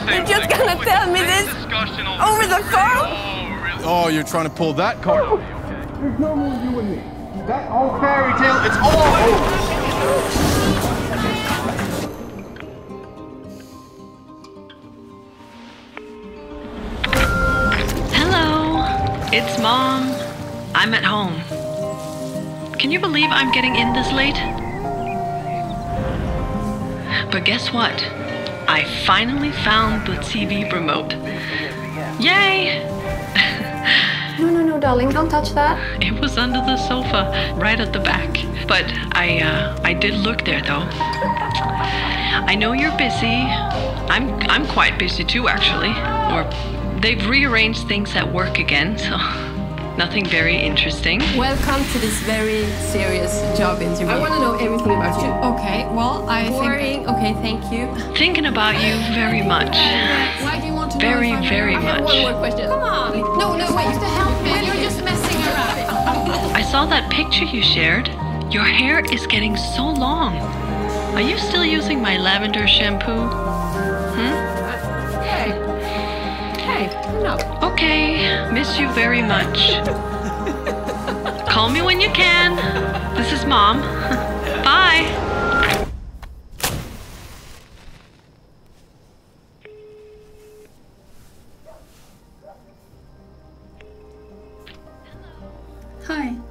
You're just gonna tell me this over the phone? Oh, you're trying to pull that card. There's no more you and me. That old fairy tale, it's all over. Hello, it's Mom. I'm at home. Can you believe I'm getting in this late? But guess what? I finally found the TV remote. Yay! No, darling, don't touch that. It was under the sofa, right at the back. But I did look there though. I know you're busy. I'm quite busy too, actually. Or they've rearranged things at work again, so nothing very interesting. Welcome to this very serious job interview. I want to know everything about you. Okay, well, I Boring. Okay, thank you. Thinking about you very much. Why do you want to know Very, if I'm very married? I have much. one more question. Come on. No, wait, to help me. You're just messing around. I saw that picture you shared. Your hair is getting so long. Are you still using my lavender shampoo? Hey, no. Okay, miss you very much. Call me when you can. This is Mom. Bye. Hi.